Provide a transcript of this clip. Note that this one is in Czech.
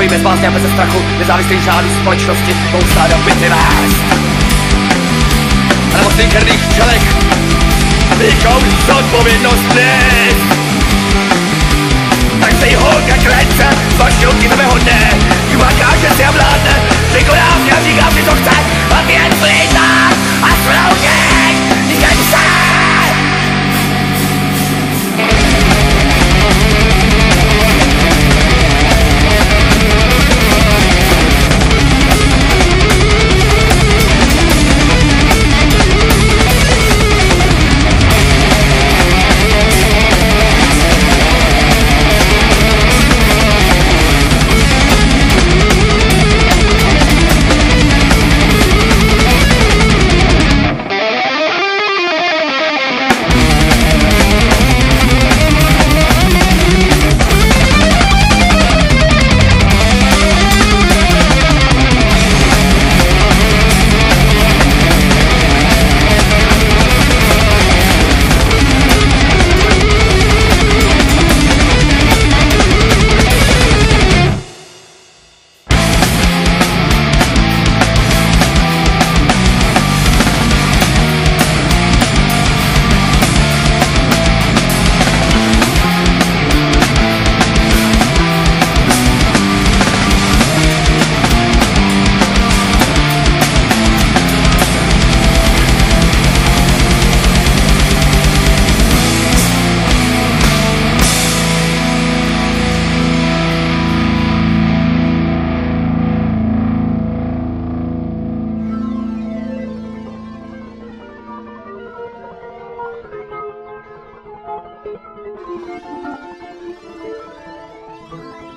Stojí bez básně a bez strachu, nezávislých řádů společnosti, mohou stát a byty vést. A na mocných herných čelech bychom zodpovědnost nést. Tak se jí holka krence, zvašilky tebe hodné, Jumaká, že si a vládne, vykoná si a říká si, co chce, a ty jen slízá a sloužíš, nikdy se. Thank you.